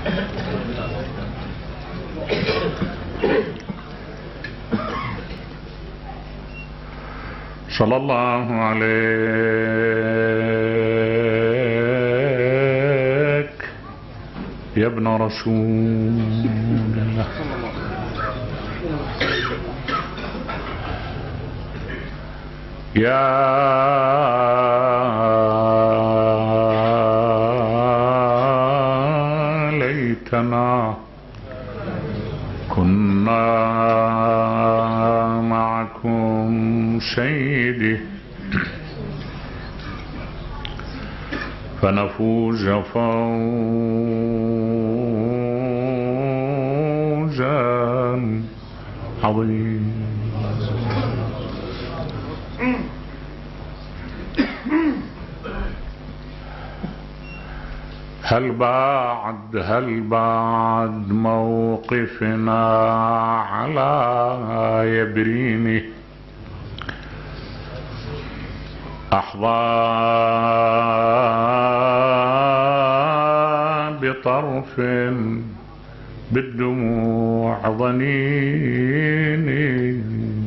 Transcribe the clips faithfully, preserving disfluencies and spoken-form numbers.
صلى الله عليك يا ابن رسول الله. يا ليتنا كنا معكم سيدي فنفوز فوزا عظيما. هل بعد هل بعد موقفنا على يبريني أحظى بطرف بالدموع ظنيني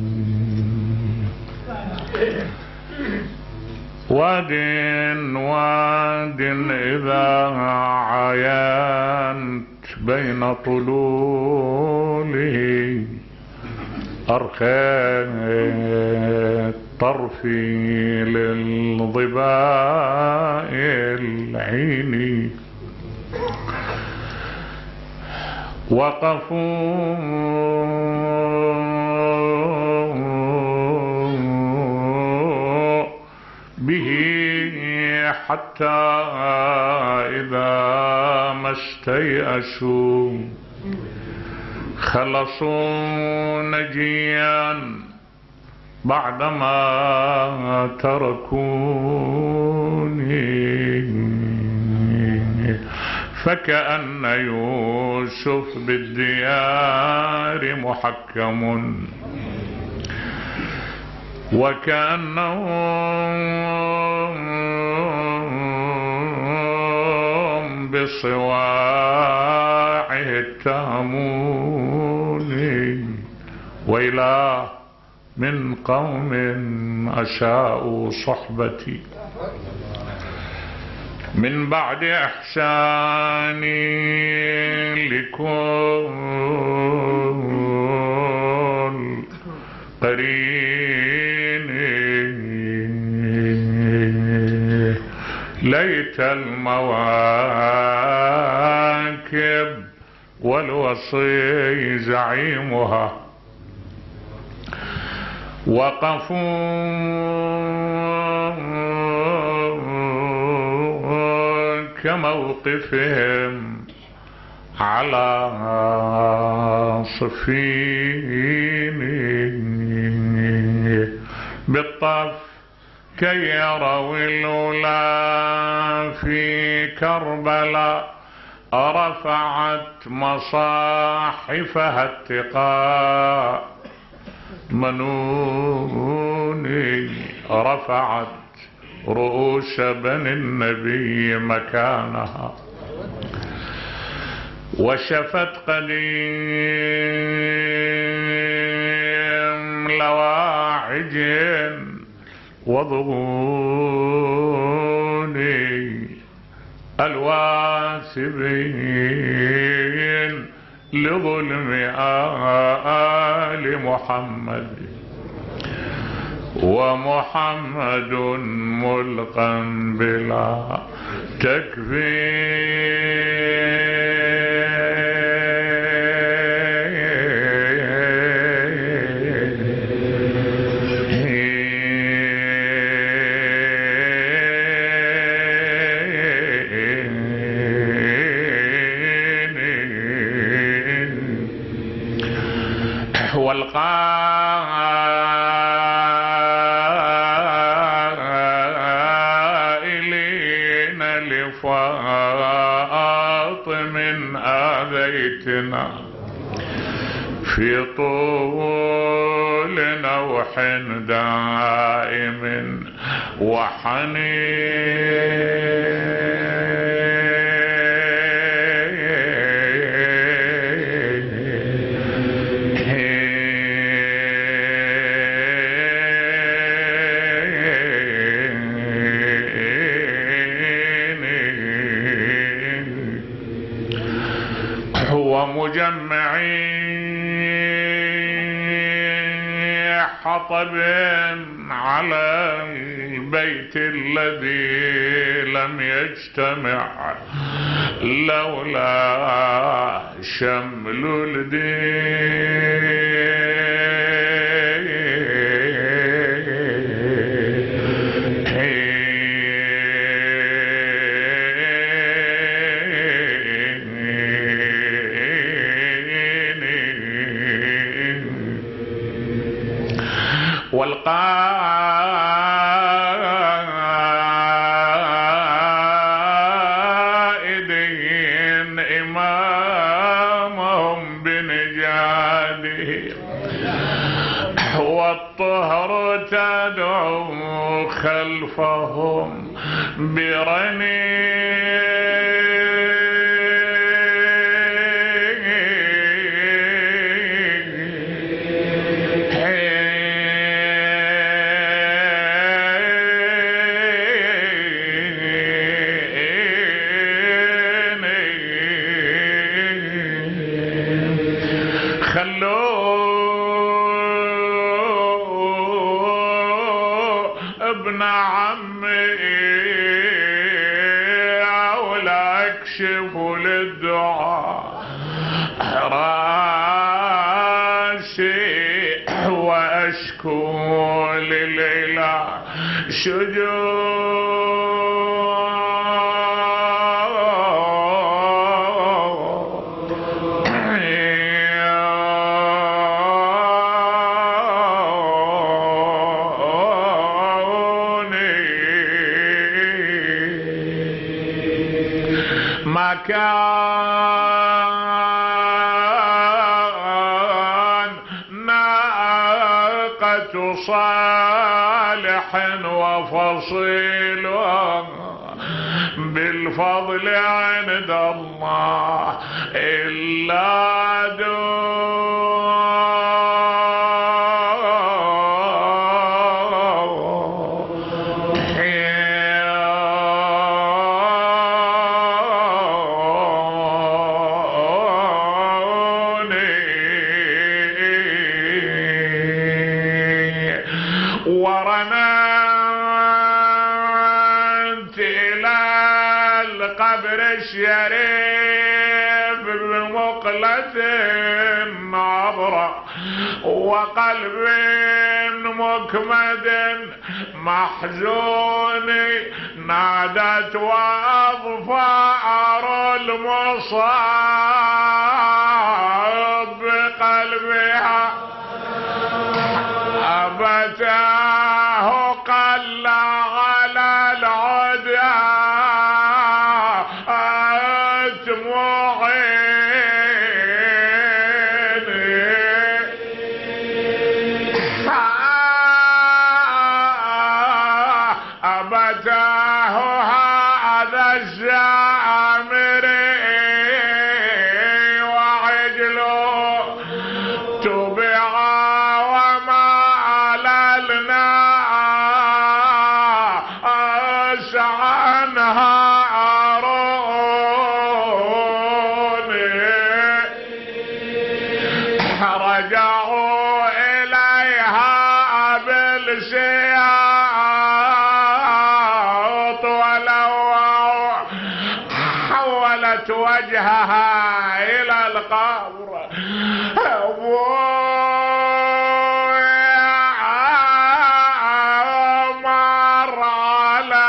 واد واد إذا عاينت بين طلولي أرخيت طرفي للظباء العيني وقفوا به حتى إذا ما استيأسوا خلصوا نجيا بعدما تركوني فكأن يوسف بالديار محكم وكأنهم بصواعه اتهموني ويلا من قوم أساءوا صحبتي من بعد إحساني لكل قريني ليت المواكب والوصي زعيمها وقفوا كموقفهم على صفيني بالطف كي يروا الأولى في كربلاء رفعت مصاحفها اتقاء منوني رفعت رؤوس بني النبي مكانها وشفت قديم لواعج وضغوني الواسبين لظلم آل محمد ومحمد ملقا بلا تكفير والقائلين لفاطم آذيتنا في طول نوح دائم وحنين ومجمعي حطب على البيت الذي لم يجتمع لولا شمل الدين. والقائدين إمامهم بنجاده والطهر تدعو خلفهم برنين. ابن عمي ولا اكشف للدعاء راسي واشكو للإله شجون. ما كان ناقة صالح وفصيلها بالفضل عند الله إلا دون ورننت إلى القبر الشريف بمقلة عبرة وقلب مكمد محزون نادت وأظفار المصاب بقلبها أبتاه قل على العدا أتمعيني أبتاه هذا الزامري وعجله تبع رجعوا إليها بالسياط ولو حولت وجهها إلى القبر مر على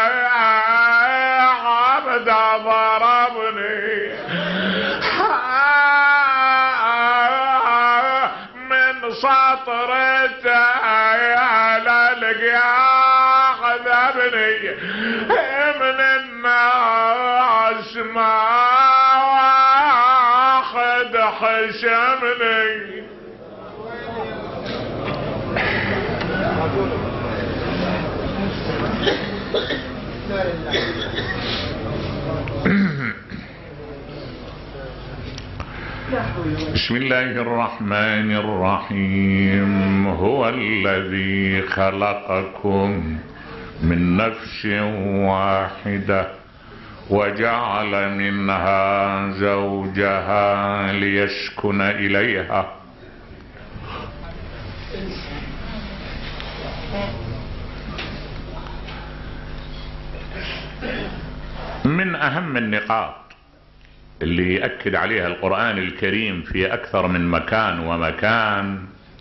عبد ضربني سطرته على القياح ذبني من الناس ما واخد حشمني. بسم الله الرحمن الرحيم. هو الذي خلقكم من نفس واحدة وجعل منها زوجها ليسكن إليها. من أهم النقاط اللي يأكد عليها القرآن الكريم في أكثر من مكان ومكان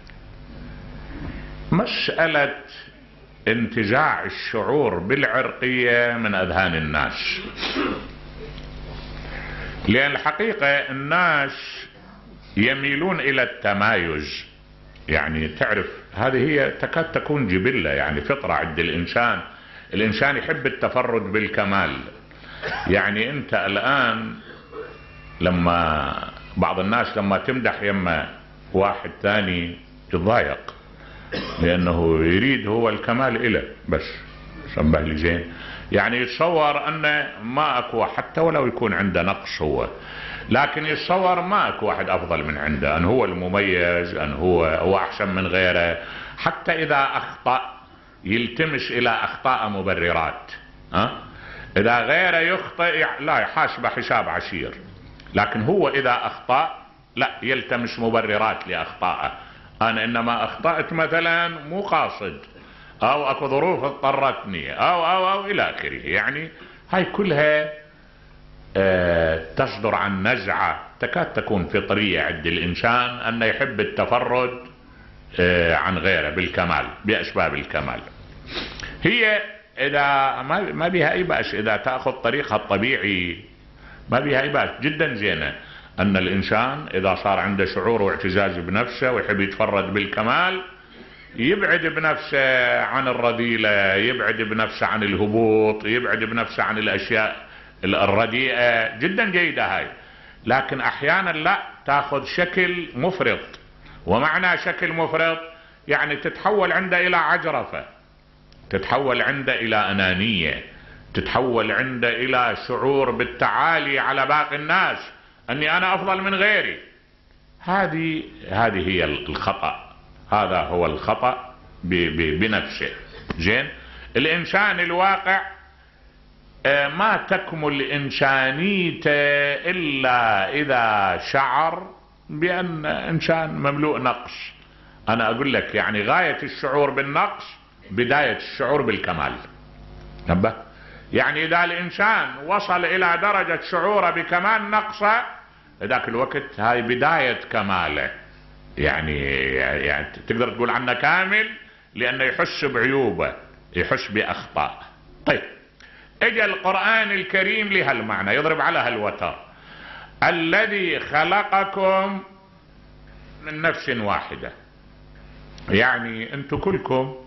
مسألة انتزاع الشعور بالعرقية من أذهان الناس. لأن الحقيقة الناس يميلون إلى التمايز، يعني تعرف هذه هي تكاد تكون جبلة، يعني فطرة عند الإنسان. الإنسان يحب التفرد بالكمال. يعني أنت الآن لما بعض الناس لما تمدح يما واحد ثاني يتضايق، لأنه يريد هو الكمال إله بس. شبه لي زين، يعني يتصور أن ما أكو، حتى ولو يكون عنده نقص هو، لكن يتصور ما أكو واحد أفضل من عنده، أن هو المميز، أن هو هو أحسن من غيره. حتى إذا أخطأ يلتمس إلى أخطاء مبررات. أه؟ إذا غيره يخطئ لا يحاسب حساب عسير، لكن هو إذا أخطأ لا يلتمس مبررات لأخطائه. أنا إنما أخطأت مثلا مو قاصد، أو أكو ظروف اضطرتني، أو أو أو إلى آخره. يعني هاي كلها آه تصدر عن نزعة تكاد تكون فطرية عند الإنسان، أنه يحب التفرد آه عن غيره بالكمال، بأسباب الكمال. هي إذا ما ما بها أي بأس، إذا تأخذ طريقها الطبيعي ما بها أي بأس، جدا زينة. أن الإنسان إذا صار عنده شعور واعتزاز بنفسه ويحب يتفرد بالكمال، يبعد بنفسه عن الرذيلة، يبعد بنفسه عن الهبوط، يبعد بنفسه عن الأشياء الرديئة. جدا جيدة هاي، لكن أحيانا لا تأخذ شكل مفرط. ومعنى شكل مفرط يعني تتحول عنده إلى عجرفة، تتحول عنده إلى أنانية، تتحول عنده إلى شعور بالتعالي على باقي الناس، أني أنا أفضل من غيري. هذه هذه هي الخطأ، هذا هو الخطأ بنفسه. زين، الإنسان الواقع ما تكمل إنسانيته إلا إذا شعر بأن إنسان مملوء نقص. أنا أقول لك يعني غاية الشعور بالنقص بداية الشعور بالكمال. نبه، يعني إذا الإنسان وصل إلى درجة شعوره بكمال نقصه، ذاك الوقت هاي بداية كماله. يعني, يعني تقدر تقول عنه كامل، لأنه يحس بعيوبه، يحس بأخطاء. طيب، اجى القرآن الكريم لهالمعنى، يضرب على هالوتر: الذي خلقكم من نفس واحدة. يعني انتم كلكم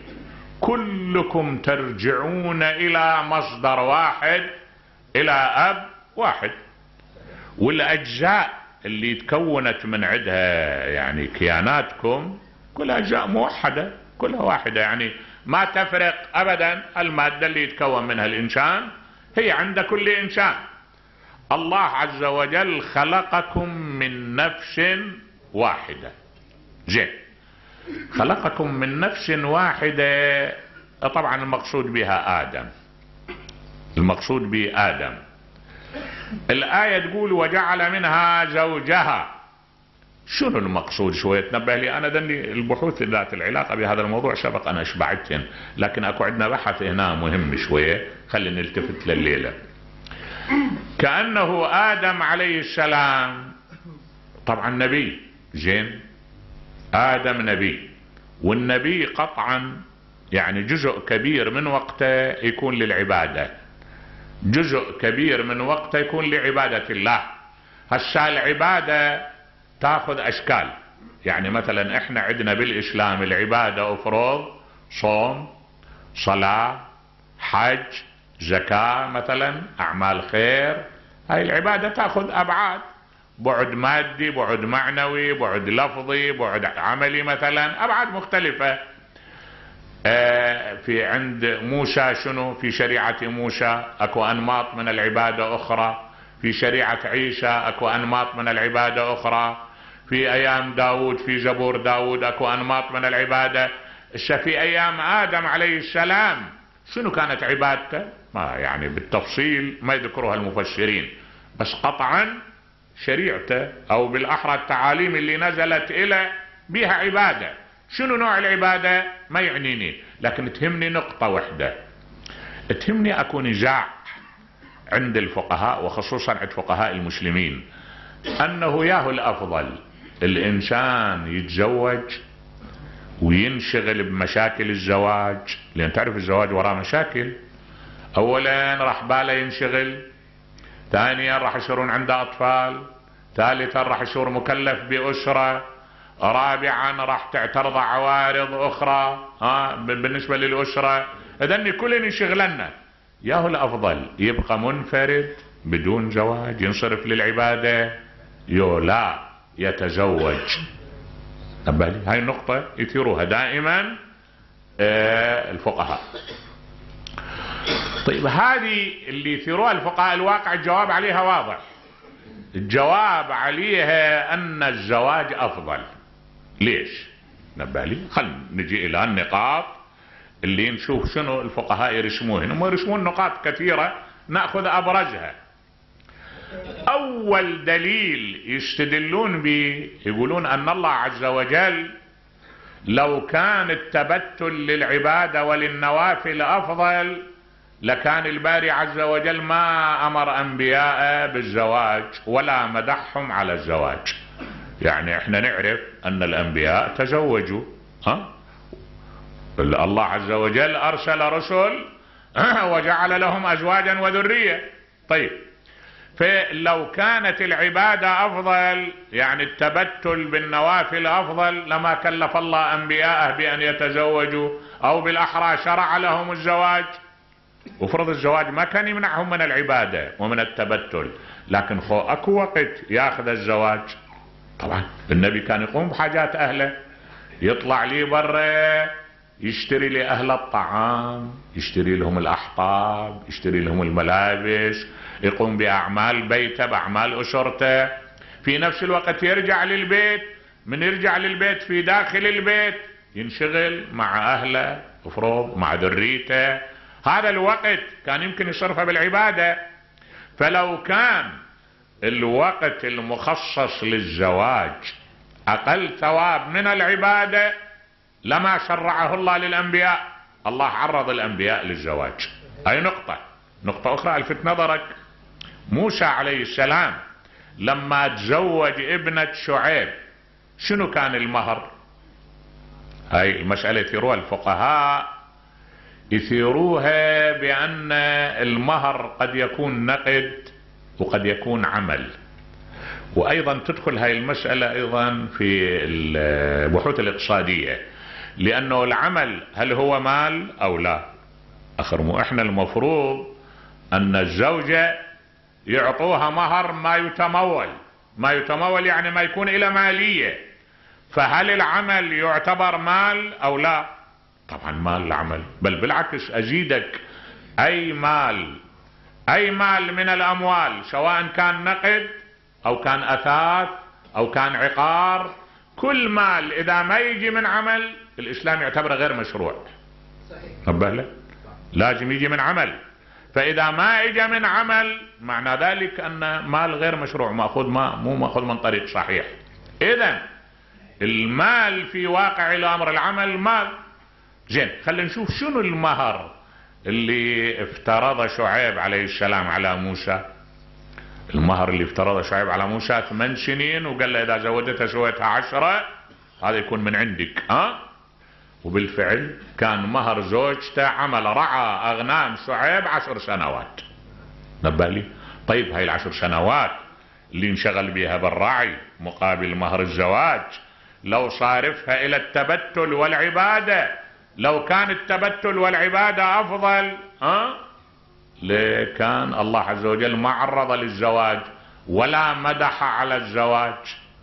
كلكم ترجعون إلى مصدر واحد، إلى أب واحد، والأجزاء اللي تكونت من عندها يعني كياناتكم كلها أجزاء موحدة، كلها واحدة، يعني ما تفرق أبدا. المادة اللي يتكون منها الإنسان هي عند كل إنسان. الله عز وجل خلقكم من نفس واحدة. زين، خلقكم من نفس واحدة، طبعا المقصود بها آدم، المقصود به آدم. الآية تقول وجعل منها زوجها. شنو المقصود؟ شوية تنبه لي أنا، دني البحوث ذات العلاقة بهذا الموضوع سبق أنا أشبعتهن، لكن أكو عندنا بحث هنا مهم شوية، خلينا نلتفت لليلة. كأنه آدم عليه السلام طبعا نبي. زين، آدم نبي، والنبي قطعا يعني جزء كبير من وقته يكون للعبادة، جزء كبير من وقته يكون لعبادة الله. هسا العبادة تاخذ أشكال، يعني مثلا احنا عندنا بالإسلام العبادة أفرض صوم، صلاة، حج، زكاة، مثلا أعمال خير. هاي العبادة تاخذ أبعاد، بعد مادي، بعد معنوي، بعد لفظي، بعد عملي، مثلا أبعاد مختلفة. آه في عند موسى شنو؟ في شريعة موسى اكو أنماط من العبادة أخرى، في شريعة عيسى اكو أنماط من العبادة أخرى، في أيام داود في زبور داود اكو أنماط من العبادة. في أيام آدم عليه السلام شنو كانت عبادته؟ ما يعني بالتفصيل ما يذكروها المفسرين، بس قطعا شريعته او بالاحرى التعاليم اللي نزلت الى بها عبادة. شنو نوع العبادة ما يعنيني، لكن تهمني نقطة واحدة، تهمني اكون نزاع عند الفقهاء وخصوصا عند فقهاء المسلمين انه ياهو الافضل الانسان يتزوج وينشغل بمشاكل الزواج، لان تعرف الزواج وراه مشاكل. اولا راح باله ينشغل، ثانيا راح يصيرون عنده اطفال، ثالثا راح يصير مكلف باسره، رابعا راح تعترض عوارض اخرى ها بالنسبه للاسره. اذن كل ينشغلنا، ياهو الافضل يبقى منفرد بدون زواج ينصرف للعباده، يو لا يتزوج. أبالي هاي النقطة يثيروها دائما آه الفقهاء. طيب هذه اللي يثيروها الفقهاء الواقع الجواب عليها واضح، الجواب عليها أن الزواج أفضل. ليش؟ نبالي خلنا نجي إلى النقاط اللي نشوف شنو الفقهاء يرسمون. هم يرسمون نقاط كثيرة نأخذ أبرزها. أول دليل يستدلون به يقولون أن الله عز وجل لو كان التبتل للعبادة وللنوافل أفضل لكان الباري عز وجل ما أمر أنبياءه بالزواج ولا مدحهم على الزواج. يعني احنا نعرف أن الأنبياء تزوجوا، ها؟ الله عز وجل أرسل رسل وجعل لهم أزواجا وذرية. طيب فلو كانت العبادة أفضل يعني التبتل بالنوافل أفضل لما كلف الله أنبياءه بأن يتزوجوا، أو بالأحرى شرع لهم الزواج. وفرض الزواج ما كان يمنعهم من العبادة ومن التبتل، لكن خو أكو وقت ياخذ الزواج. طبعا النبي كان يقوم بحاجات أهله، يطلع لي برا يشتري لأهل الطعام، يشتري لهم الأحطاب، يشتري لهم الملابس، يقوم بأعمال بيته بأعمال أسرته. في نفس الوقت يرجع للبيت، من يرجع للبيت في داخل البيت ينشغل مع أهله افرض مع ذريته. هذا الوقت كان يمكن يصرفه بالعبادة. فلو كان الوقت المخصص للزواج أقل ثواب من العبادة لما شرعه الله للأنبياء. الله عرض الأنبياء للزواج. أي نقطة. نقطة أخرى ألفت نظرك، موسى عليه السلام لما تزوج ابنة شعيب شنو كان المهر؟ هاي المسألة يثيروها الفقهاء، يثيروها بأن المهر قد يكون نقد وقد يكون عمل. وأيضا تدخل هاي المسألة أيضا في البحوث الاقتصادية، لأنه العمل هل هو مال أو لا؟ آخر مو احنا المفروض أن الزوجة يعطوها مهر ما يتمول، ما يتمول يعني ما يكون إلى مالية. فهل العمل يعتبر مال أو لا؟ طبعا مال العمل، بل بالعكس أزيدك، أي مال أي مال من الأموال سواء كان نقد أو كان أثاث أو كان عقار، كل مال إذا ما يجي من عمل الإسلام يعتبره غير مشروع. صحيح. لازم يجي من عمل. فإذا ما اجى من عمل معنى ذلك أن مال غير مشروع، مأخوذ ما مو مأخوذ من طريق صحيح. إذن المال في واقع الأمر العمل مال. زين خلينا نشوف شنو المهر اللي افترض شعيب عليه السلام على موسى. المهر اللي افترض شعيب على موسى ثمان سنين، وقال له إذا زودتها سويتها عشرة هذا يكون من عندك. ها؟ وبالفعل كان مهر زوجته عمل رعى أغنام شعيب عشر سنوات. نبالي طيب هاي العشر سنوات اللي انشغل بها بالرعي مقابل مهر الزواج لو صارفها إلى التبتل والعبادة، لو كان التبتل والعبادة أفضل ها لكان الله عز وجل ما عرض للزواج ولا مدح على الزواج.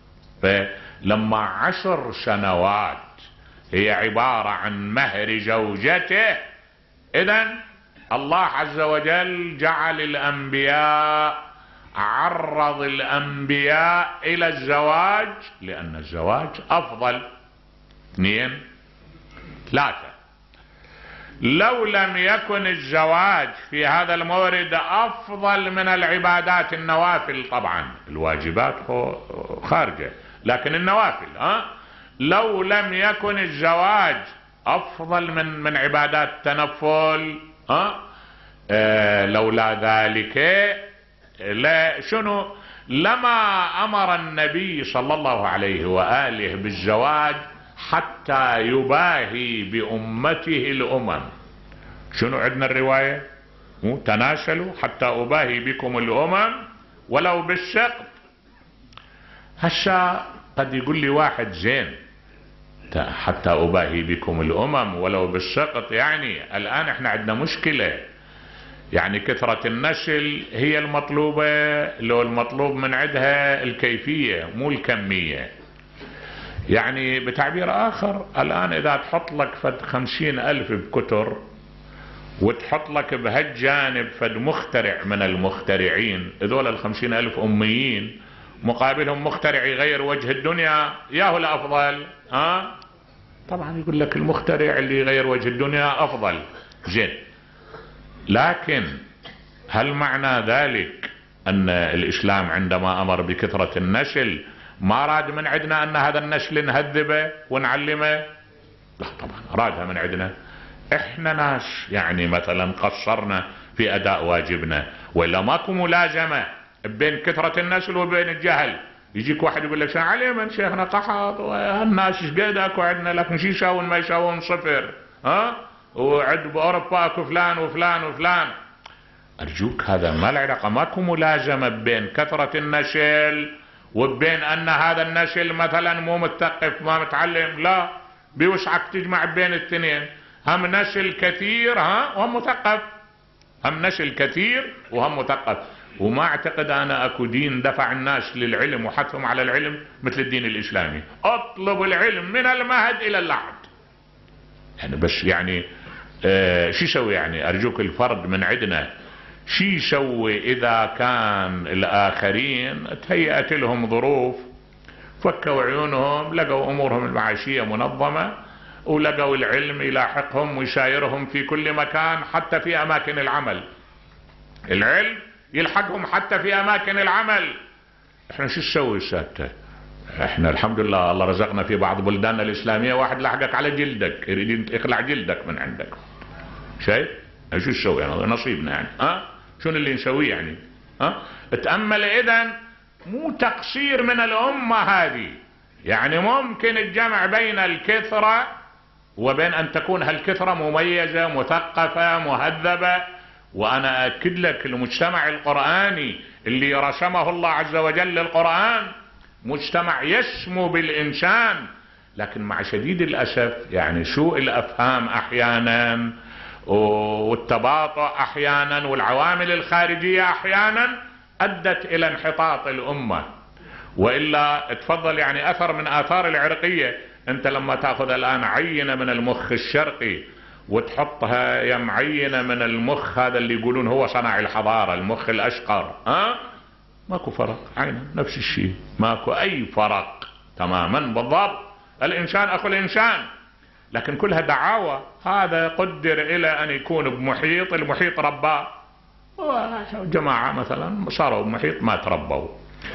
فلما عشر سنوات هي عبارة عن مهر زوجته، إذن الله عز وجل جعل الأنبياء، عرض الأنبياء إلى الزواج لأن الزواج أفضل. اثنين ثلاثة، لو لم يكن الزواج في هذا المورد افضل من العبادات النوافل، طبعا الواجبات خارجة، لكن النوافل ها لو لم يكن الزواج افضل من من عبادات التنفل ها آه لولا ذلك لا شنو لما امر النبي صلى الله عليه واله بالزواج حتى يباهي بامته الامم. شنو عندنا الرواية تناسلوا حتى اباهي بكم الامم ولو بالسقط. هسا قد يقول لي واحد زين حتى اباهي بكم الامم ولو بالسقط، يعني الان احنا عندنا مشكلة، يعني كثرة النسل هي المطلوبة، لو المطلوب من عندها الكيفية مو الكمية. يعني بتعبير اخر الان اذا تحط لك فد خمسين الف بكتر وتحط لك بهالجانب فد مخترع من المخترعين، هذول الخمسين الف اميين مقابلهم مخترع يغير وجه الدنيا، ياهو الافضل ها طبعا يقول لك المخترع اللي يغير وجه الدنيا افضل زين. لكن هل معنى ذلك ان الاسلام عندما امر بكثرة النسل ما راد من عندنا ان هذا النسل نهذبه ونعلمه؟ لا طبعا رادها من عندنا. احنا ناس يعني مثلا قصرنا في اداء واجبنا، ولا ماكو ملازمة بين كثرة النسل وبين الجهل. يجيك واحد يقول لك علم شيخنا قحط والناس ايش قد اكو عندنا، لكن شي يساوون ما يساوون صفر ها وعد باوروبا اكو فلان وفلان وفلان. ارجوك هذا ما له علاقة، ماكو ملازمة بين كثرة النسل وبين ان هذا النسل مثلا مو مثقف ما متعلم، لا بيوسعك تجمع بين الاثنين، هم نسل كثير ها وهم مثقف، هم نسل كثير وهم مثقف. وما اعتقد انا اكو دين دفع الناس للعلم وحثهم على العلم مثل الدين الاسلامي. اطلب العلم من المهد الى اللحد. يعني بس يعني آه شو يسوي يعني ارجوك الفرد من عندنا شو يسوي اذا كان الاخرين تهيأت لهم ظروف فكوا عيونهم لقوا امورهم المعاشية منظمة ولقوا العلم يلاحقهم ويسايرهم في كل مكان حتى في اماكن العمل، العلم يلحقهم حتى في اماكن العمل. احنا شو نسوي سادة؟ احنا الحمد لله الله رزقنا في بعض بلداننا الاسلامية واحد لحقك على جلدك يريد يخلع جلدك من عندك، شايف؟ شو نسوي يعني نصيبنا يعني ها شو اللي نسويه يعني ها اتأمل. اذا مو تقصير من الامة هذه، يعني ممكن الجمع بين الكثرة وبين ان تكون هالكثرة مميزة مثقفة مهذبة. وانا اكد لك المجتمع القرآني اللي رسمه الله عز وجل للقرآن مجتمع يسمو بالانسان، لكن مع شديد الاسف يعني سوء الافهام احيانا والتباطؤ احيانا والعوامل الخارجية احيانا ادت الى انحطاط الامة. والا تفضل يعني اثر من اثار العرقية، انت لما تاخذ الان عينة من المخ الشرقي وتحطها يا معينة من المخ هذا اللي يقولون هو صنع الحضارة المخ الاشقر ها ماكو فرق، عينه نفس الشيء ماكو اي فرق تماما بالضبط. الانسان اخو الانسان، لكن كلها دعاوى. هذا قدر الى ان يكون بمحيط، المحيط رباه، جماعة مثلا صاروا بمحيط ما تربوا.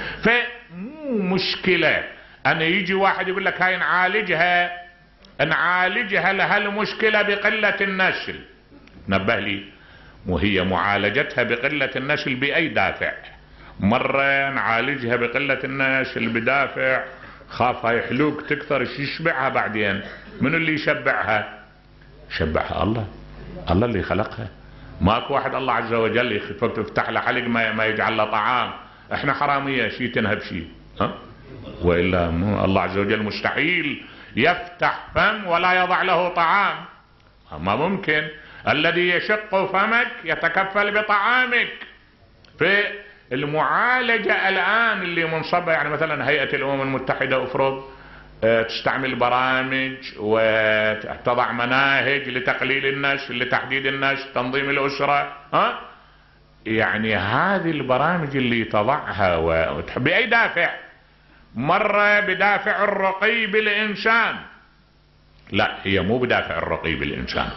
فمو مشكلة ان يجي واحد يقول لك هاي نعالجها نعالجها لها المشكلة بقلة النسل. نبه لي، وهي معالجتها بقلة النسل بأي دافع؟ مرة نعالجها بقلة النسل بدافع خاف هاي حلوق تكثر يشبعها، بعدين من اللي يشبعها؟ شبعها الله، الله اللي خلقها. ماكو واحد الله عز وجل يفتح له حلق ما ما يجعل له طعام. احنا حرامية شي تنهب شي ها والا الله عز وجل مستحيل يفتح فم ولا يضع له طعام، ما ممكن. الذي يشق فمك يتكفل بطعامك. في المعالجة الآن اللي منصبة يعني مثلا هيئة الأمم المتحدة أفرض تستعمل برامج وتضع مناهج لتقليل النسل لتحديد النسل تنظيم الأسرة ها يعني هذه البرامج اللي تضعها بأي دافع؟ مرة بدافع الرقي بالإنسان، لا هي مو بدافع الرقي بالإنسان،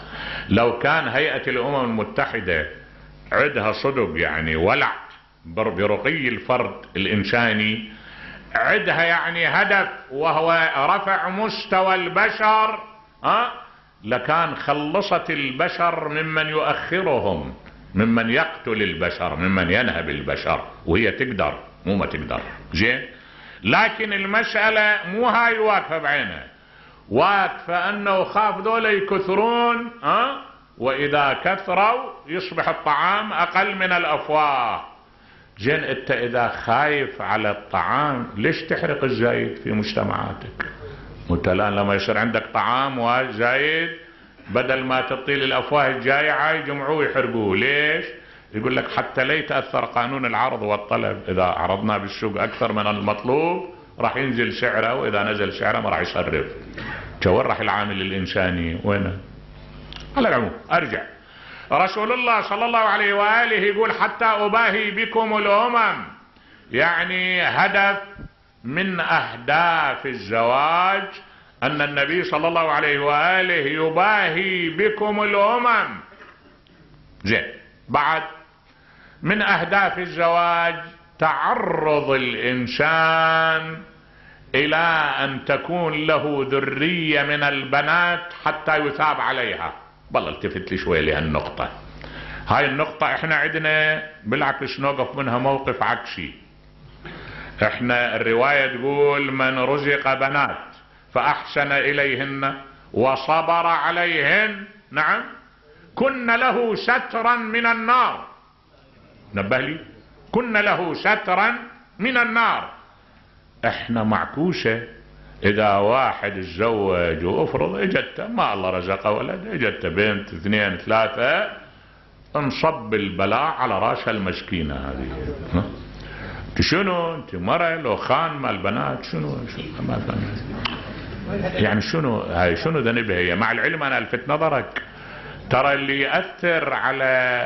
لو كان هيئة الأمم المتحدة عندها صدق يعني ولع برقي الفرد الإنساني، عندها يعني هدف وهو رفع مستوى البشر، أه؟ لكان خلصت البشر ممن يؤخرهم، ممن يقتل البشر، ممن ينهب البشر، وهي تقدر مو ما تقدر. زين، لكن المسألة مو هاي واقفة بعينها، واقفة انه خاف ذولا يكثرون، أه؟ واذا كثروا يصبح الطعام اقل من الافواه. زين، انت اذا خايف على الطعام ليش تحرق الزايد في مجتمعاتك؟ وانت الان لما يصير عندك طعام وزايد بدل ما تطيل الافواه الجائعه يجمعوه ويحرقوه. ليش؟ يقول لك حتى لا يتاثر قانون العرض والطلب، اذا عرضنا بالسوق اكثر من المطلوب راح ينزل سعره، واذا نزل سعره ما راح يصرف. وين راح العامل الانساني؟ وينه؟ على العموم ارجع، رسول الله صلى الله عليه واله يقول حتى اباهي بكم الامم، يعني هدف من اهداف الزواج ان النبي صلى الله عليه واله يباهي بكم الامم. زين، بعد من اهداف الزواج تعرض الانسان الى ان تكون له ذرية من البنات حتى يثاب عليها. والله التفت لي شوي لهالنقطة، هاي النقطة احنا عندنا بالعكس نوقف منها موقف عكسي. احنا الرواية تقول من رزق بنات فاحسن اليهن وصبر عليهن، نعم، كن له سترا من النار. نبه لي، كن له سترا من النار. احنا معكوسة، اذا واحد تزوج وافرض اجته ما الله رزقه ولد، اجته بنت اثنين ثلاثة، انصب البلاء على راسها المسكينة هذه. شنو انت مرة لو خان مال البنات؟ شنو شنو ما فهمت يعني شنو هاي؟ شنو ذنبها هي؟ مع العلم انا الفت نظرك، ترى اللي يأثر على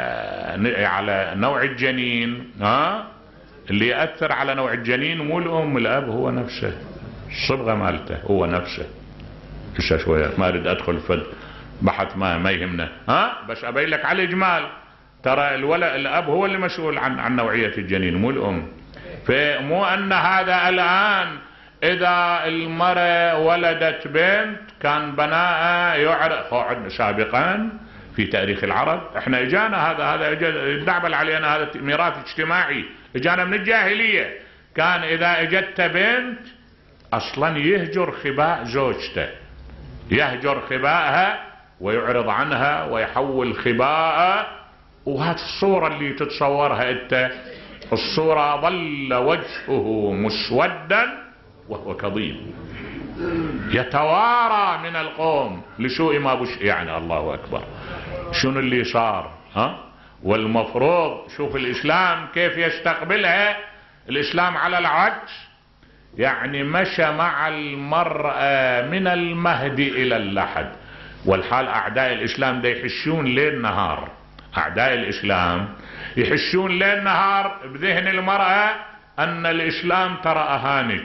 على نوع الجنين، ها، اللي يأثر على نوع الجنين مو الام، الاب هو نفسه، الصبغة مالته هو نفسه. لسه شوية ما اريد ادخل في بحث ما ما يهمنا، ها، بس ابين لك على الاجمال. ترى الولد الاب هو اللي مسؤول عن عن نوعية الجنين مو الام. فمو ان هذا الان اذا المرأة ولدت بنت كان بناء يعرف سابقا في تاريخ العرب. احنا اجانا هذا هذا دعبل علينا، هذا ميراث اجتماعي اجانا من الجاهلية. كان اذا اجت بنت اصلا يهجر خباء زوجته، يهجر خباءها ويعرض عنها ويحول خباءها. وهذه الصورة اللي تتصورها انت، الصورة ظل وجهه مسودا وهو كظيم يتوارى من القوم لسوء ما بش، يعني الله اكبر شنو اللي صار، ها؟ والمفروض شوف الاسلام كيف يستقبلها. الاسلام على العكس يعني مشى مع المرأة من المهد الى اللحد، والحال اعداء الاسلام دا يحشون ليل نهار، اعداء الاسلام يحشون ليل نهار بذهن المرأة ان الاسلام ترى اهانك،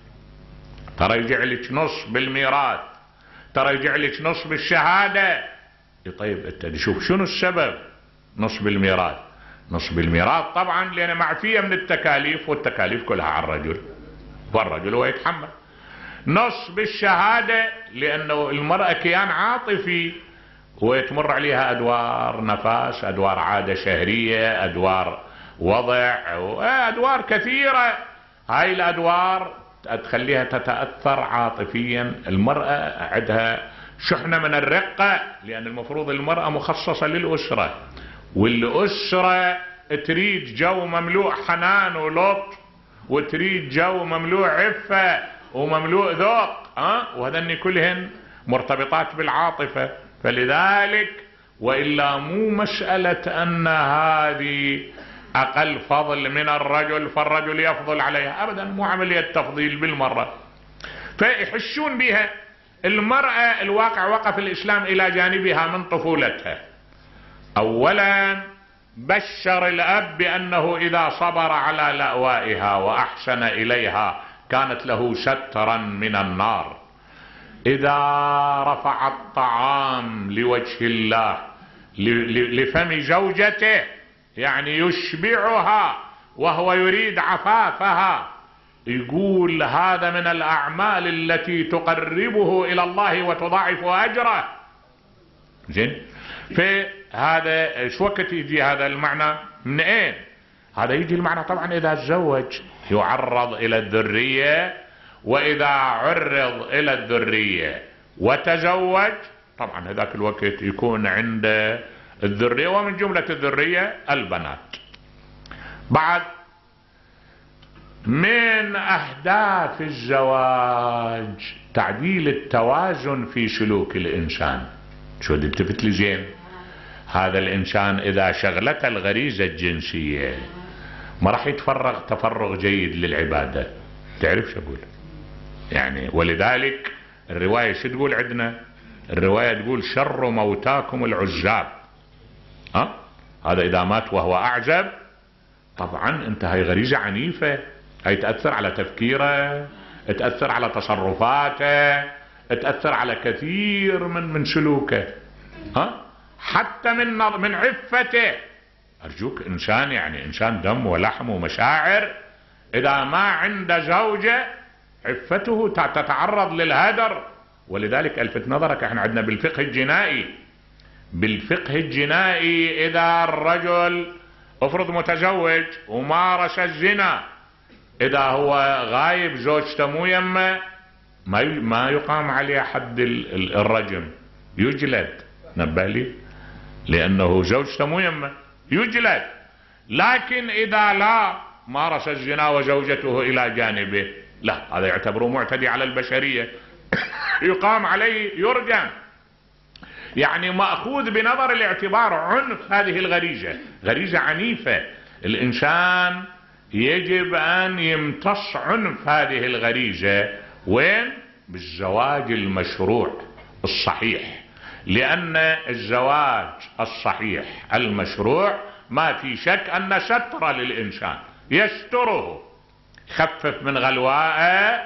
ترى يجعلك نص بالميراث، ترى يجعلك نص بالشهادة. طيب انت شوف شنو السبب نص بالميراث؟ نص بالميراث طبعا لان معفية من التكاليف، والتكاليف كلها على الرجل، والرجل هو يتحمل. نص بالشهادة لانه المرأة كيان عاطفي ويتمر عليها ادوار نفاس، ادوار عادة شهرية، ادوار وضع، ادوار كثيرة. هاي الادوار تخليها تتأثر عاطفيا. المرأة عندها شحنة من الرقة، لان المفروض المرأة مخصصة للأسرة، والأسرة تريد جو مملوء حنان ولطف، وتريد جو مملوء عفة ومملوء ذوق، أه؟ وهذن كلهن مرتبطات بالعاطفة. فلذلك وإلا مو مسألة أن هذه أقل فضل من الرجل فالرجل يفضل عليها، أبدا مو عملية تفضيل بالمرة. فيحشون بها المرأة. الواقع وقف الإسلام إلى جانبها من طفولتها. أولا بشر الأب بأنه إذا صبر على لأوائها وأحسن إليها كانت له سترا من النار. إذا رفع الطعام لوجه الله لفم زوجته، يعني يشبعها وهو يريد عفافها، يقول هذا من الأعمال التي تقربه إلى الله وتضاعف أجره. زين، فهذا ايش وقت يجي هذا المعنى من اين؟ هذا يجي المعنى طبعا إذا تزوج يعرض إلى الذرية، وإذا عرض إلى الذرية وتزوج طبعا هذاك الوقت يكون عند الذرية، ومن جملة الذرية البنات. بعد من أهداف الزواج تعديل التوازن في سلوك الإنسان. شو التفت لي زين، هذا الإنسان إذا شغلته الغريزة الجنسية ما راح يتفرغ تفرغ جيد للعبادة. تعرف شو أقول يعني؟ ولذلك الرواية شو تقول عندنا؟ الرواية تقول شر موتاكم العزاب. ها؟ هذا إذا مات وهو أعزب طبعا انت هاي غريزة عنيفة، هاي تأثر على تفكيره، تأثر على تصرفاته، تأثر على كثير من من سلوكه، ها؟ حتى من من عفته. أرجوك إنسان يعني إنسان دم ولحم ومشاعر إذا ما عنده زوجة عفته تتعرض للهدر. ولذلك ألفت نظرك احنا عندنا بالفقه الجنائي، بالفقه الجنائي إذا الرجل افرض متزوج ومارس الزنا، إذا هو غايب زوجته مو يمه ما ما يقام عليه حد الرجم، يجلد. نبه لي، لأنه زوجته مو يمه يجلد. لكن إذا لا مارس الزنا وزوجته إلى جانبه، لا، هذا يعتبره معتدي على البشرية يقام عليه يرجم. يعني مأخوذ بنظر الاعتبار عنف هذه الغريزة، غريزة عنيفة. الإنسان يجب أن يمتص عنف هذه الغريزة. وين؟ بالزواج المشروع الصحيح، لأن الزواج الصحيح المشروع ما في شك أن ستر للإنسان يستره، خفف من غلوائه.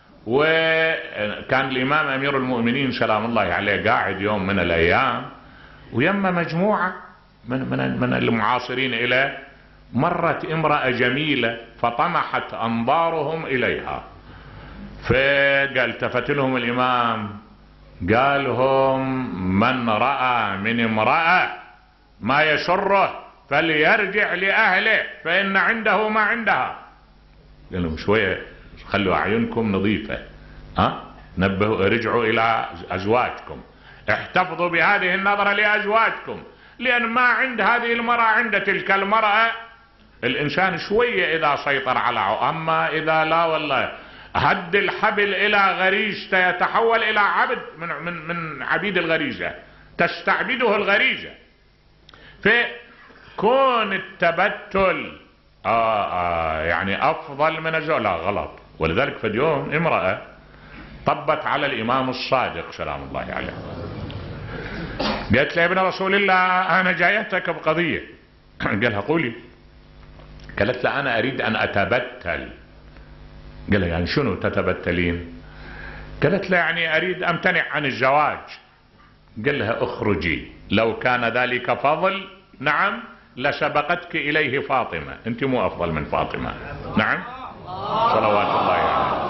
وكان الإمام أمير المؤمنين سلام الله عليه قاعد يوم من الأيام ويما مجموعة من, من, من المعاصرين إليه، مرت امرأة جميلة فطمحت أنظارهم إليها، فقال التفت لهم الإمام قال هم من رأى من امرأة ما يسره فليرجع لأهله فإن عنده ما عندها. قال لهم شوية خلوا أعينكم نظيفة، ها؟ نبهوا رجعوا إلى أزواجكم، احتفظوا بهذه النظرة لأزواجكم، لأن ما عند هذه المرأة عند تلك المرأة. الإنسان شوية إذا سيطر على، أما إذا لا والله هد الحبل إلى غريزته يتحول إلى عبد من من من عبيد الغريزة، تستعبده الغريزة. فكون التبتل آه آه يعني أفضل من الزواج، لا غلط. ولذلك في اليوم امرأة طبت على الإمام الصادق سلام الله عليه، قالت له يا ابن رسول الله أنا جايتك بقضية. قالها قولي. قالت له أنا أريد أن أتبتل. قال له يعني شنو تتبتلين؟ قالت له يعني أريد أمتنع عن الزواج. قال لها اخرجي، لو كان ذلك فضل نعم لسبقتك إليه فاطمة، أنت مو أفضل من فاطمة. نعم صلوات الله عليه.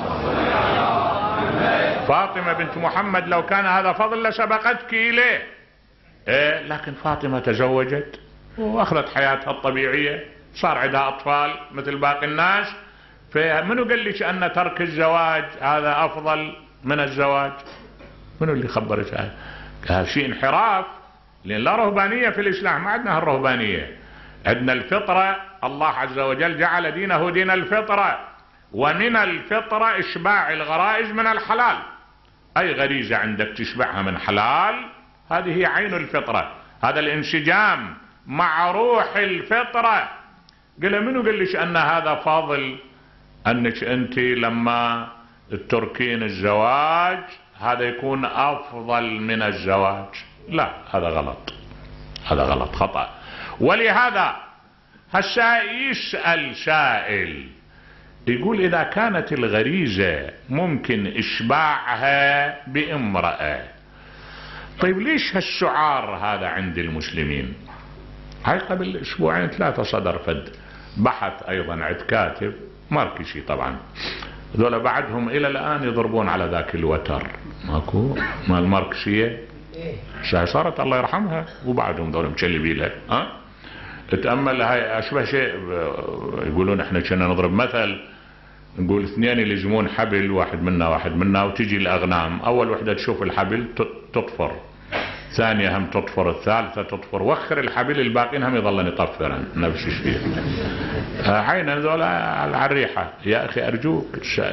فاطمة بنت محمد لو كان هذا فضل لسبقتك إليه. إيه لكن فاطمة تزوجت وأخذت حياتها الطبيعية، صار عندها أطفال مثل باقي الناس. فمنو قال لك أن ترك الزواج هذا أفضل من الزواج؟ منو اللي خبرك هذا؟ هذا شيء انحراف، لأن لا رهبانية في الإسلام، ما عندنا الرهبانية، عندنا الفطرة. الله عز وجل جعل دينه دين الفطرة، ومن الفطرة إشباع الغرائز من الحلال. أي غريزة عندك تشبعها من حلال هذه هي عين الفطرة، هذا الانسجام مع روح الفطرة. قال منو قال لك أن هذا فاضل، أنك أنت لما تتركين الزواج هذا يكون أفضل من الزواج؟ لا، هذا غلط، هذا غلط خطأ. ولهذا هسا يسأل سائل يقول إذا كانت الغريزة ممكن إشباعها بامرأة، طيب ليش هالشعار هذا عند المسلمين؟ هاي قبل أسبوعين ثلاثة صدر فد بحث أيضا عند كاتب ماركشي طبعا، ذولا بعدهم إلى الآن يضربون على ذاك الوتر ماكو مال الماركسية صارت الله يرحمها، وبعدهم ذولا مشلبين لها. ها تأمل هاي أشبه شيء، يقولون احنا كنا نضرب مثل نقول اثنين يلزمون حبل، واحد منا واحد منا، وتجي الأغنام أول وحدة تشوف الحبل تطفر، ثانية هم تطفر، الثالثة تطفر، وخر الحبل الباقين هم يظلن يطفرن نفس الشيء. عين ذولا على الريحة. يا أخي أرجوك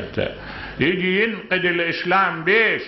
يجي ينقد الإسلام بيش،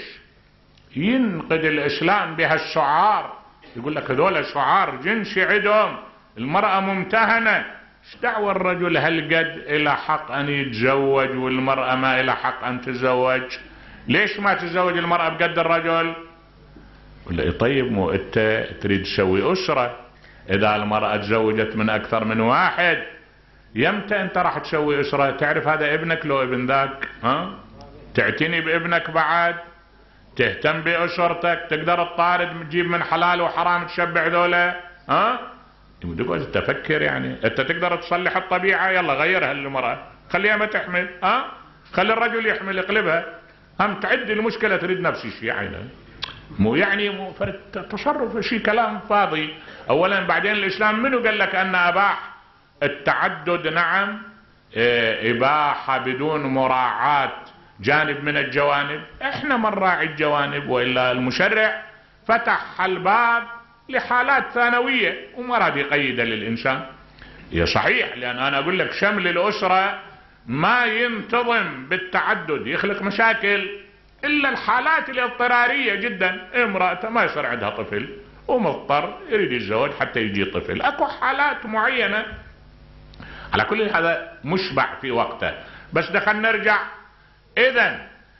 ينقد الإسلام بهالشعار، يقول لك هذول شعار جنسي عندهم، المرأة ممتهنة، ايش دعوة الرجل هالقد إلى حق أن يتزوج والمرأة ما إلى حق أن تتزوج؟ ليش ما تتزوج المرأة بقد الرجل؟ ولا طيب مو أنت تريد تسوي أسرة، إذا المرأة تزوجت من أكثر من واحد يمتى أنت راح تسوي أسرة؟ تعرف هذا ابنك لو ابن ذاك؟ ها؟ تعتني بابنك بعد؟ تهتم بأسرتك؟ تقدر تطارد تجيب من حلال وحرام تشبع ذولا؟ ها؟ تقعد تفكر يعني انت تقدر تصلح الطبيعة؟ يلا غيرها للمرأة، خليها ما تحمل، ها؟ خلي الرجل يحمل يقلبها، هم تعد المشكلة تريد نفس الشيء عينها. مو يعني مو فرد تصرف شيء كلام فاضي. اولا بعدين الاسلام منو قال لك ان اباح التعدد؟ نعم اباحة بدون مراعاة جانب من الجوانب، احنا ما نراعي الجوانب، والا المشرع فتح الباب لحالات ثانوية وما راد يقيد للإنسان. هي صحيح، لأن أنا أقول لك شمل الأسرة ما ينتظم بالتعدد، يخلق مشاكل، إلا الحالات الاضطرارية جدا، امرأة ما يصير عندها طفل ومضطر يريد الزواج حتى يجي طفل، أكو حالات معينة. على كل هذا مشبع في وقته. بس دخلنا نرجع، إذن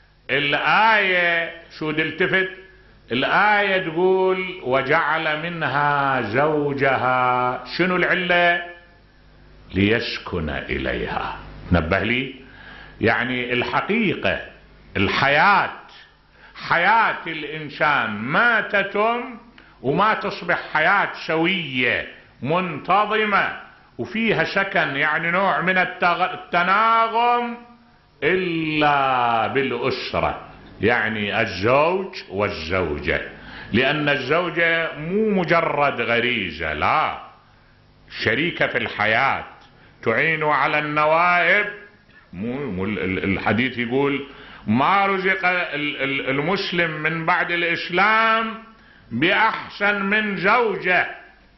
الآية شو دلتفت؟ الآية تقول وجعل منها زوجها، شنو العلة؟ ليسكن إليها. نبه لي، يعني الحقيقة الحياة، حياة الإنسان ما تتم وما تصبح حياة سوية منتظمة وفيها سكن، يعني نوع من التناغم، إلا بالأسرة، يعني الزوج والزوجة. لأن الزوجة مو مجرد غريزة، لا، شريكة في الحياة، تعين على النوائب. مو الحديث يقول ما رزق المسلم من بعد الإسلام بأحسن من زوجة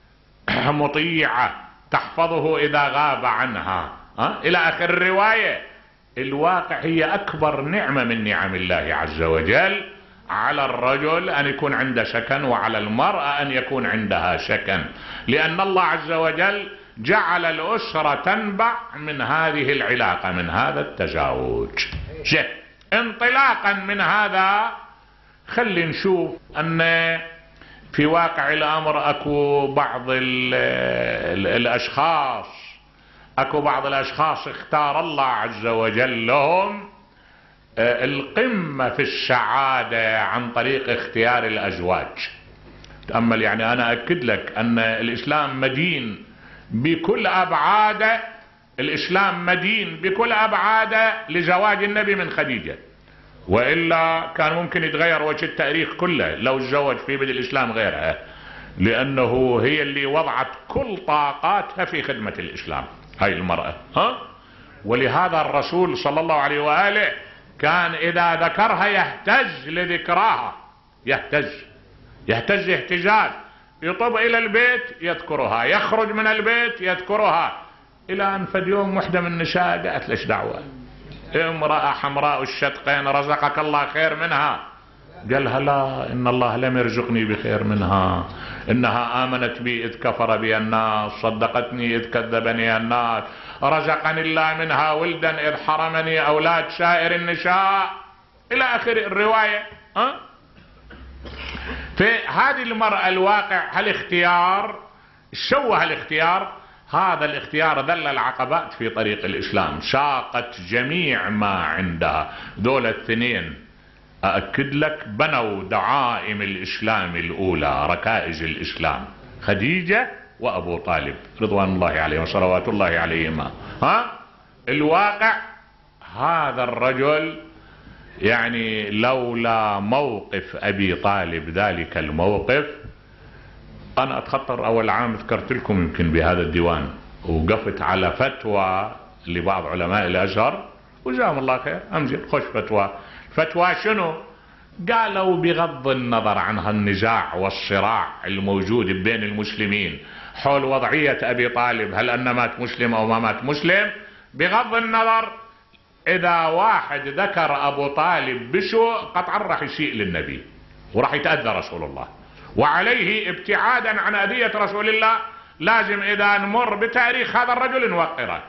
مطيعة تحفظه إذا غاب عنها، ها؟ إلى آخر الرواية. الواقع هي أكبر نعمة من نعم الله عز وجل على الرجل أن يكون عنده سكن، وعلى المرأة أن يكون عندها سكن، لأن الله عز وجل جعل الأسرة تنبع من هذه العلاقة، من هذا التزاوج. انطلاقا من هذا خلي نشوف أن في واقع الأمر أكو بعض ال ال الأشخاص أكو بعض الأشخاص اختار الله عز وجل لهم القمة في السعادة عن طريق اختيار الأزواج. تأمل، يعني أنا أكد لك أن الإسلام مدين بكل أبعاده، الإسلام مدين بكل أبعاده لزواج النبي من خديجة، وإلا كان ممكن يتغير وجه التاريخ كله لو تزوج في بدء الإسلام غيرها، لأنه هي اللي وضعت كل طاقاتها في خدمة الإسلام، هاي المرأة. ها؟ ولهذا الرسول صلى الله عليه وآله كان إذا ذكرها يهتز لذكراها، يهتز يهتز اهتزاز، يطب إلى البيت يذكرها، يخرج من البيت يذكرها، إلى أن فد يوم وحدة من النساء قالت ليش دعوة، امرأة حمراء الشدقين رزقك الله خير منها، قالها لا، إن الله لم يرزقني بخير منها، إنها آمنت بي إذ كفر بي الناس، صدقتني إذ كذبني الناس، رزقني الله منها ولدا إذ حرمني أولاد سائر النساء، إلى آخر الرواية. أه؟ في هذه المرأة الواقع هالاختيار، شو هالاختيار؟ هذا الاختيار ذل العقبات في طريق الإسلام، شاقت جميع ما عندها. دول الاثنين أأكد لك بنوا دعائم الإسلام الأولى، ركائز الإسلام، خديجة وأبو طالب رضوان الله عليهم وصلوات الله عليهما. ها الواقع هذا الرجل يعني لولا موقف أبي طالب ذلك الموقف. أنا أتخطر أول عام ذكرت لكم يمكن بهذا الديوان، وقفت على فتوى لبعض علماء الأزهر وجزاهم الله خير، أمزل خوش فتوى. فتوى شنو؟ قالوا بغض النظر عن النزاع والصراع الموجود بين المسلمين حول وضعية أبي طالب، هل أنه مات مسلم أو ما مات مسلم، بغض النظر إذا واحد ذكر أبو طالب بسوء قطعا راح يسيء للنبي وراح يتأذى رسول الله، وعليه ابتعادا عن أذية رسول الله لازم إذا نمر بتاريخ هذا الرجل نوقره.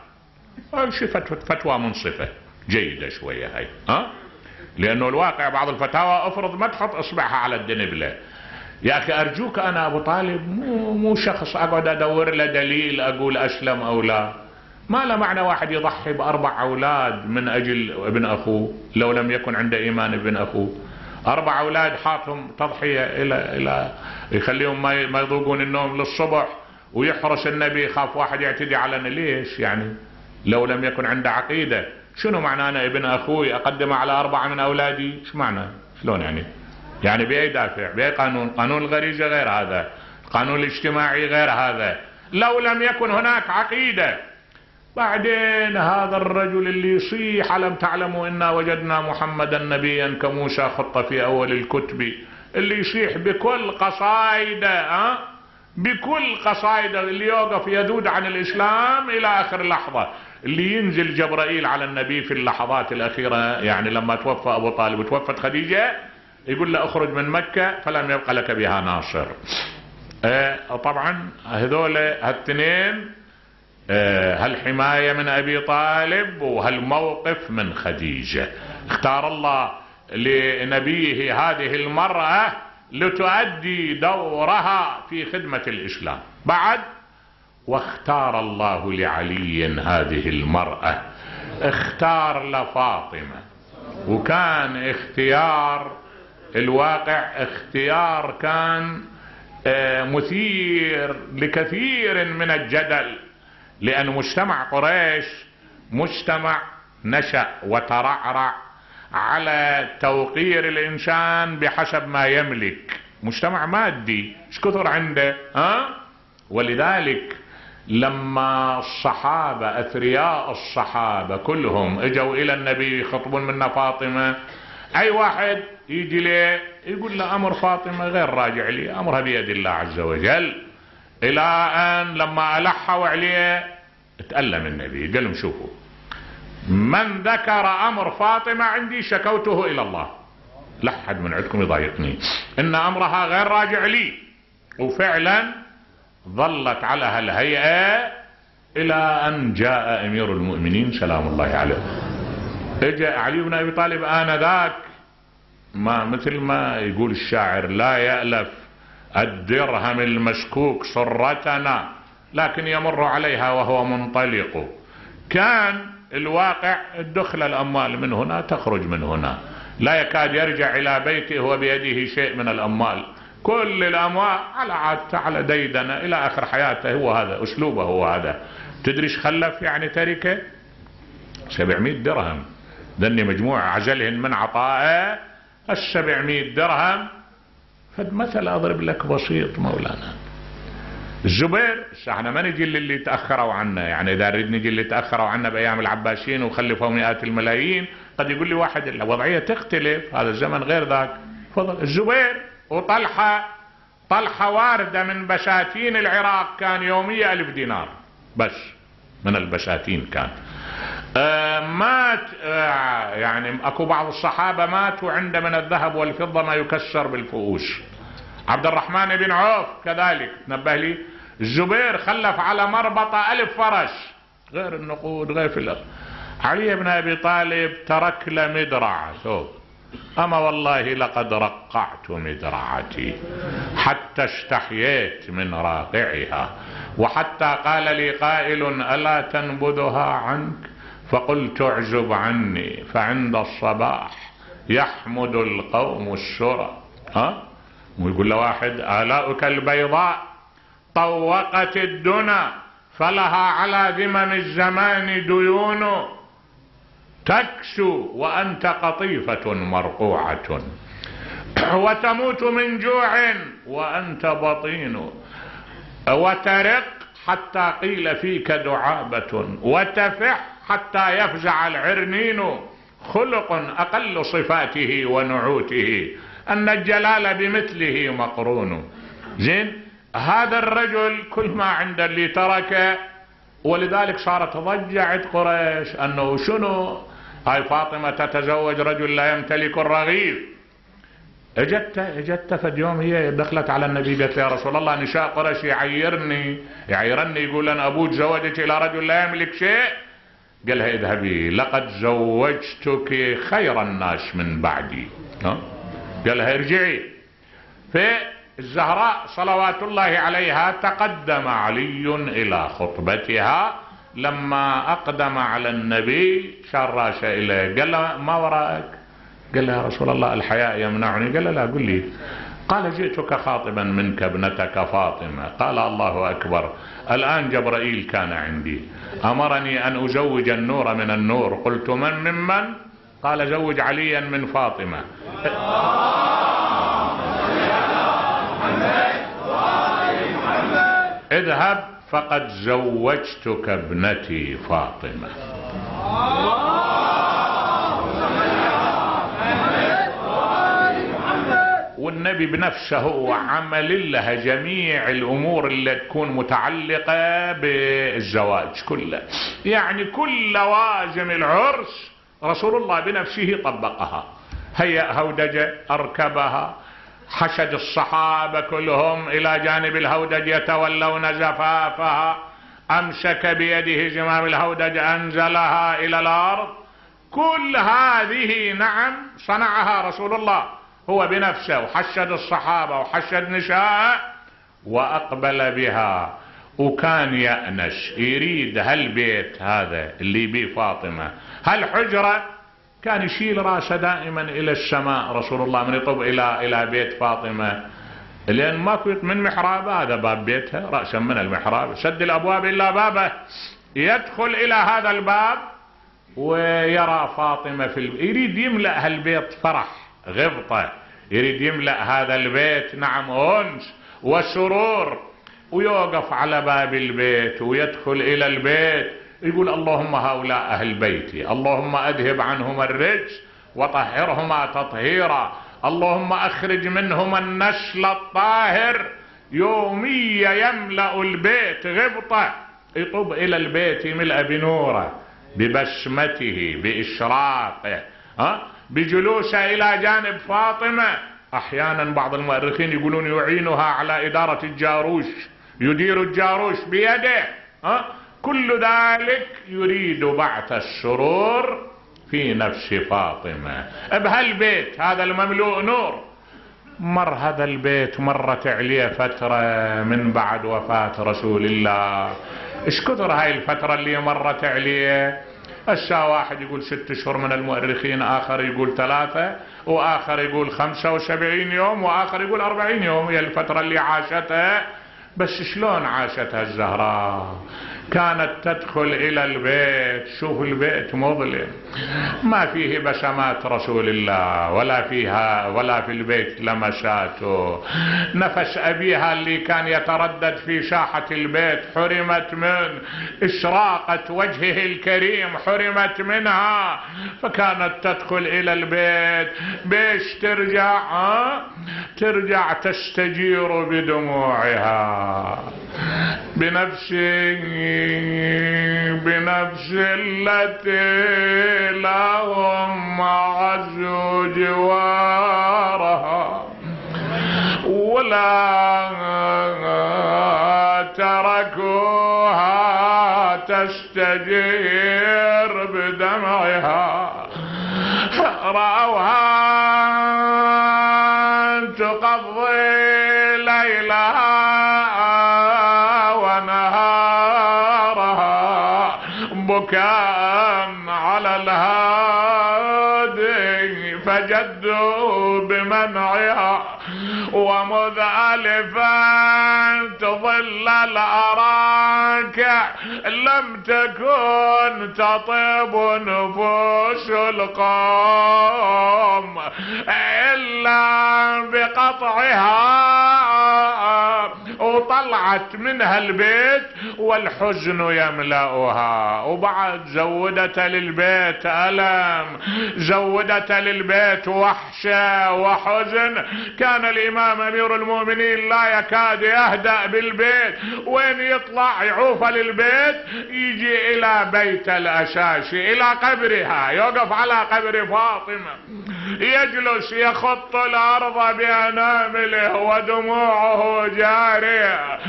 فتوى منصفة جيدة شوية هاي، ها؟ لأنه الواقع بعض الفتاوى أفرض ما تحط إصبعها على الدنبلة. يا أخي أرجوك، أنا أبو طالب مو, مو شخص أقعد أدور له دليل أقول أسلم أو لا. ما له معنى واحد يضحي بأربع أولاد من أجل ابن أخوه لو لم يكن عنده إيمان ابن أخوه. أربع أولاد حاطهم تضحية إلى إلى يخليهم ما ما يذوقون النوم للصبح، ويحرس النبي يخاف واحد يعتدي على. ليش يعني؟ لو لم يكن عنده عقيدة شنو معنى أنا ابن أخوي أقدم على أربعة من أولادي؟ شو معنى؟ شلون يعني؟ يعني بأي دافع؟ بأي قانون؟ قانون الغريزة غير هذا، القانون الاجتماعي غير هذا. لو لم يكن هناك عقيدة. بعدين هذا الرجل اللي يصيح ألم تعلموا إنا وجدنا محمدا نبيا كموسى خط في أول الكتب، اللي يصيح بكل قصائده، أه؟ بكل قصائده، اللي يوقف يذود عن الإسلام إلى آخر لحظة، اللي ينزل جبرائيل على النبي في اللحظات الأخيرة، يعني لما توفى أبو طالب وتوفت خديجة يقول له اخرج من مكة فلم يبقى لك بها ناصر. اه طبعا هذول هالتنين، اه هالحماية من أبي طالب وهالموقف من خديجة. اختار الله لنبيه هذه المرأة لتؤدي دورها في خدمة الإسلام. بعد واختار الله لعلي هذه المرأة، اختار لفاطمة، وكان اختيار الواقع اختيار كان مثير لكثير من الجدل، لأن مجتمع قريش مجتمع نشأ وترعرع على توقير الإنسان بحسب ما يملك، مجتمع مادي ايش كثر عنده، ها؟ ولذلك لما الصحابة أثرياء الصحابة كلهم اجوا إلى النبي يخطبون منا فاطمة، أي واحد يجي ليه يقول له أمر فاطمة غير راجع لي، أمرها بيد الله عز وجل. إلى أن لما ألحوا عليه تألم النبي، قال لهم شوفوا من ذكر أمر فاطمة عندي شكوته إلى الله، لا أحد من عندكم يضايقني، إن أمرها غير راجع لي. وفعلا ظلت على هالهيئة إلى أن جاء أمير المؤمنين سلام الله عليه. اجى علي بن أبي طالب آنذاك ما مثل ما يقول الشاعر لا يألف الدرهم المشكوك سرتنا لكن يمر عليها وهو منطلق. كان الواقع الدخل الأموال من هنا تخرج من هنا، لا يكاد يرجع إلى بيته وبيده شيء من الأموال، كل الأموال على عادته على ديدنه إلى آخر حياته، هو هذا أسلوبه هو هذا. تدري ايش خلف يعني تركه؟ سبعمائة درهم، ذني مجموعة عزلهن من عطائه السبعمائة درهم. فمثل أضرب لك بسيط مولانا الزبير، احنا ما نجي اللي تأخروا عنا، يعني إذا نريد نجي اللي تأخروا عنا بأيام العباسيين وخلفوا مئات الملايين، قد يقول لي واحد الوضعية تختلف، هذا الزمن غير ذاك. تفضل الزبير وطلحة، طلحة واردة من بساتين العراق كان يومية ألف دينار بس من البساتين كان. آه مات آه يعني اكو بعض الصحابة ماتوا عند من الذهب والفضة ما يكسر بالفؤوس. عبد الرحمن بن عوف كذلك، نبه لي الزبير خلف على مربطة ألف فرس غير النقود غير في الأرض. علي بن أبي طالب ترك له مدرع ثوب أما والله لقد رقعت مدرعتي حتى استحييت من راقعها، وحتى قال لي قائل ألا تنبذها عنك، فقلت اعزب عني فعند الصباح يحمد القوم السرى. ها ويقول له واحد آلاؤك البيضاء طوقت الدنا فلها على ذمم الزمان ديون، تكسو وأنت قطيفة مرقوعة، وتموت من جوع وأنت بطين، وترق حتى قيل فيك دعابة، وتفح حتى يفزع العرنين، خلق أقل صفاته ونعوته أن الجلال بمثله مقرون. زين هذا الرجل كل ما عنده اللي تركه، ولذلك صارت ضجة عند قريش أنه شنو هاي فاطمة تتزوج رجل لا يمتلك الرغيف. اجت اجت فد يوم هي دخلت على النبي قالت يا رسول الله نساء قريش يعيرني يعيرني يقول أنا أبوك زوجك إلى رجل لا يملك شيء. قال لها اذهبي لقد زوجتك خير الناس من بعدي. قال لها ارجعي. فالزهراء صلوات الله عليها تقدم علي إلى خطبتها، لما أقدم على النبي شار راسه إليه قال له ما وراءك؟ قال له يا رسول الله الحياء يمنعني. قال له لا قل لي. قال جئتك خاطبا منك ابنتك فاطمة. قال الله أكبر، الآن جبرائيل كان عندي أمرني أن أزوج النور من النور. قلت من ممن؟ قال زوج عليا من فاطمة. اذهب فقد زوجتك ابنتي فاطمة. والنبي بنفسه هو عمل لها جميع الأمور اللي تكون متعلقة بالزواج كلها، يعني كل لوازم العرس رسول الله بنفسه طبقها. هيأ هودجة أركبها، حشد الصحابة كلهم إلى جانب الهودج يتولون زفافها، أمسك بيده زمام الهودج أنزلها إلى الأرض. كل هذه نعم صنعها رسول الله هو بنفسه، وحشد الصحابة وحشد نساء وأقبل بها. وكان يأنس يريد هالبيت هذا اللي بيه فاطمة هالحجرة، كان يشيل راسه دائما إلى السماء رسول الله من يطب إلى إلى بيت فاطمة، لأن ماكو من محراب، هذا باب بيتها رأسا من المحراب، سد الأبواب إلا بابه، يدخل إلى هذا الباب ويرى فاطمة في البيت. يريد يملأ هالبيت فرح غبطة، يريد يملأ هذا البيت نعم أنس وسرور، ويوقف على باب البيت ويدخل إلى البيت يقول اللهم هؤلاء أهل بيتي، اللهم أذهب عنهم الرجس وطهرهما تطهيرا، اللهم أخرج منهما النسل الطاهر. يومية يملأ البيت غبطة، يطب إلى البيت يملأ بنوره ببسمته بإشراقه، ها بجلوسه إلى جانب فاطمة. أحيانا بعض المؤرخين يقولون يعينها على إدارة الجاروش، يدير الجاروش بيده، ها كل ذلك يريد بعث السرور في نفس فاطمة بهالبيت هذا المملوء نور. مر هذا البيت مرت عليه فترة من بعد وفاة رسول الله. ايش كثر هاي الفترة اللي مرت عليه؟ الساعة واحد يقول ست اشهر من المؤرخين، آخر يقول ثلاثة، وآخر يقول خمسة وسبعين يوم، وآخر يقول أربعين يوم هي الفترة اللي عاشتها. بس شلون عاشتها الزهراء؟ كانت تدخل إلى البيت، شوف البيت مظلم ما فيه بسمات رسول الله ولا فيها ولا في البيت لمساته. نفس أبيها اللي كان يتردد في ساحة البيت حرمت من إشراقة وجهه الكريم، حرمت منها. فكانت تدخل إلى البيت بيش ترجع ها؟ ترجع تستجير بدموعها بنفسي بنفس التي لهم عز جوارها، ولا تركوها تستجير بدمعها. رأوها تقضي ليلها ونهارها بكاء على الهادي، فجدوا بمنعها ومذ ألفا تظل الأراك لم تكن تطيب نفوس القوم إلا بقطعها، وطلعت منها البيت والحزن يملأها. وبعد زودت للبيت ألم، زودت للبيت وحشة وحزن. كان الإمام أمير المؤمنين لا يكاد يهدأ بالبيت، وين يطلع يعوف للبيت يجي إلى بيت الأشاشي، إلى قبرها، يوقف على قبر فاطمة، يجلس يخط الأرض بأنامله ودموعه جارية.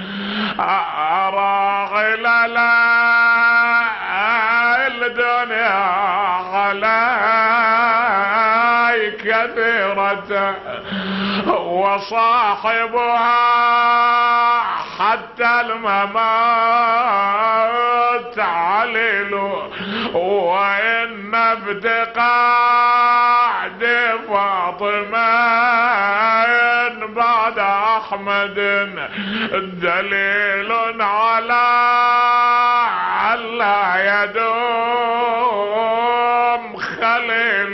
راغل الدنيا غلاي كثيرة وصاحبها حتى الممات عليل، وإن افتقاد فاطمة بعد أحمد دليل على ألا يدوم خليل.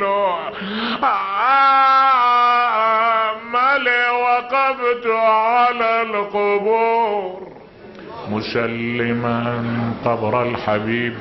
أملي وقفت على القبور مسلما قبر الحبيب.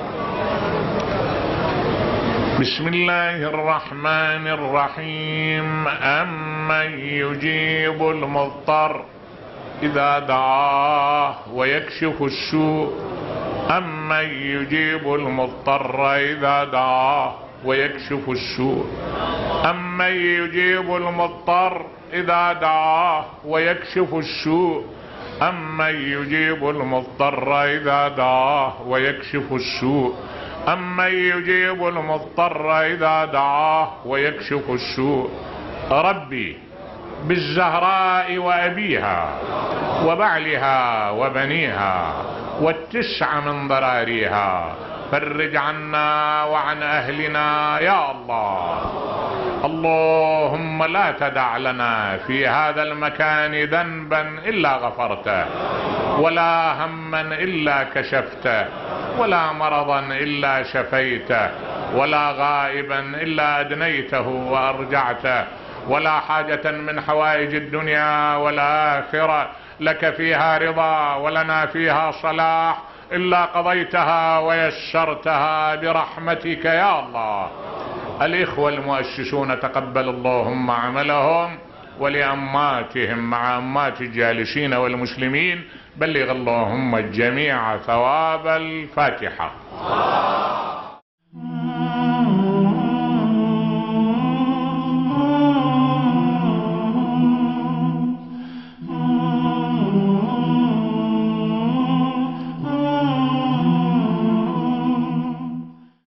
بسم الله الرحمن الرحيم. أمن يجيب المضطر إذا دعاه ويكشف السوء، أمن يجيب المضطر إذا دعاه ويكشف السوء، أمن يجيب المضطر إذا دعاه ويكشف السوء، أمن يجيب المضطر إذا دعاه ويكشف السوء، أمن يجيب المضطر إذا دعاه ويكشف السوء. ربي بالزهراء وأبيها وبعلها وبنيها والتسع من ضراريها، فرج عنا وعن أهلنا يا الله. اللهم لا تدع لنا في هذا المكان ذنبا إلا غفرته، ولا هما إلا كشفته، ولا مرضا إلا شفيته، ولا غائبا إلا أدنيته وأرجعته، ولا حاجة من حوائج الدنيا والآخرة لك فيها رضا ولنا فيها صلاح إلا قضيتها ويسرتها برحمتك يا الله. الإخوة المؤسسون تقبل اللهم عملهم، ولأماتهم مع أمات الجالسين والمسلمين بلغ اللهم الجميع ثواب الفاتحة.